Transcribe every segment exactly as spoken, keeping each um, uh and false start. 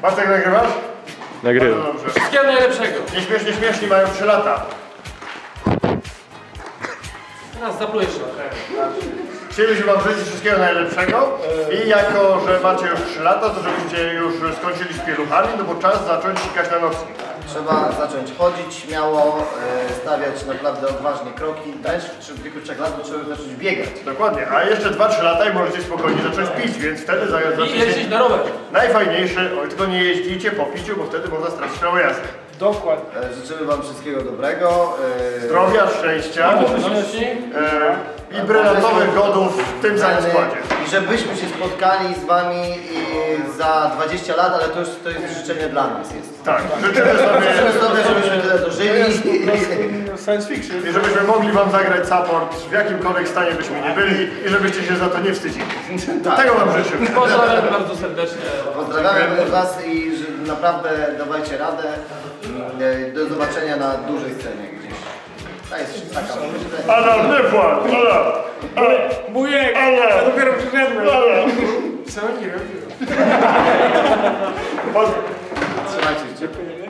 Bartek, nagrywasz? Nagrywam. Wszystkiego najlepszego. Nieśmieszni śmieszni mają trzy lata. Teraz zaplujesz się. Chcielibyśmy wam życzyć wszystkiego najlepszego i jako, że macie już trzy lata, to żebyście już skończyli z pieluchami, no bo czas zacząć sikać na nocnik. Trzeba zacząć chodzić śmiało, e, stawiać naprawdę odważnie kroki, też w wieku trzech lat trzeba zacząć biegać. Dokładnie, a jeszcze dwa trzy lata i możecie spokojnie zacząć pić, więc wtedy I jeździć na rowerze. najfajniejszy, oj, tylko nie jeździcie po piciu, bo wtedy można stracić prawo jazdy. Dokładnie. E, życzymy wam wszystkiego dobrego. E, Zdrowia, szczęścia e, i brylantowych godów w tym samym składzie. I żebyśmy się spotkali z wami i za dwadzieścia lat, ale to już to jest życzenie dla nas jest. Tak, życzymy sobie, Życzymy sobie, żebyśmy tyle dożyli. science fiction. I żebyśmy mogli wam zagrać support w jakimkolwiek stanie byśmy nie byli i żebyście się za to nie wstydzili. Tak. Tego wam życzymy. Pozdrawiam bardzo serdecznie. Pozdrawiamy was i że naprawdę dawajcie radę. Do zobaczenia na dużej scenie gdzieś. To jest taka myślę. Adam, nie płacz! Adam! Ale! Bujek! Ale! Dopiero przyszedłem. Ale! Co nie robię? Trzymajcie się.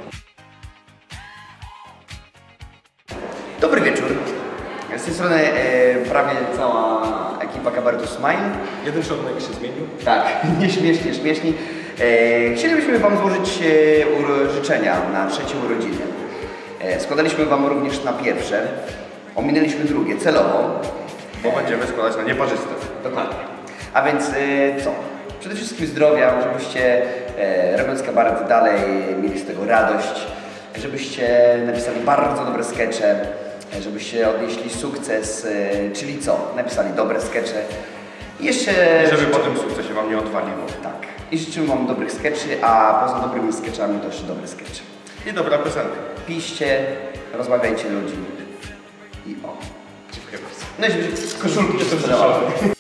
Dobry wieczór. Z tej strony e, prawie cała ekipa Kabaretu Smile. Jeden członek się zmienił. Tak, nieśmiesznie, śmieszni. E, chcielibyśmy wam złożyć e, uro, życzenia na trzecie urodziny. E, składaliśmy wam również na pierwsze. Ominęliśmy drugie celowo. Bo będziemy składać na nieparzyste. Dokładnie. A więc e, co? Przede wszystkim zdrowia, żebyście e, robiąc kabaret dalej mieli z tego radość, żebyście napisali bardzo dobre skecze, żebyście odnieśli sukces, e, czyli co? Napisali dobre skecze. I jeszcze... I żeby po tym sukcesie wam nie odwaliło. Tak. I życzymy wam dobrych skeczy, a poza dobrymi skeczami też dobre skecze. I dobra piosenka. Piszcie, rozmawiajcie ludzi. I o. Dziękuję bardzo. No i żeby koszulki się sprzedawały.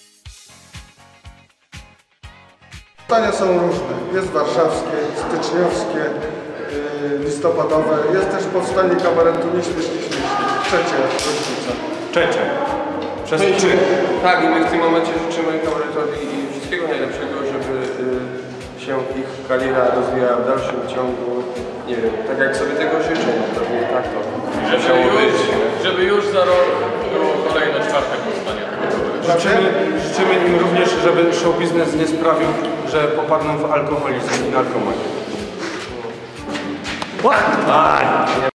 Pytania są różne. Jest warszawskie, styczniowskie, yy, listopadowe. Jest też powstanie kabaretu Nieśmiesznie Śmiesznie. Trzecie rocznica. Trzecie. Przez trzy. Tak, i my w tym momencie życzymy kabaretowi wszystkiego najlepszego, żeby y, się ich kariera rozwijała w dalszym ciągu, nie wiem, tak jak sobie tego życzę, no pewnie tak to musiało być. Żeby już za rok było kolejne czwarte powstanie tego kabaretu. Życzymy, życzymy im również, żeby show biznes nie sprawił, że popadną w alkoholizm i narkomanię. Nie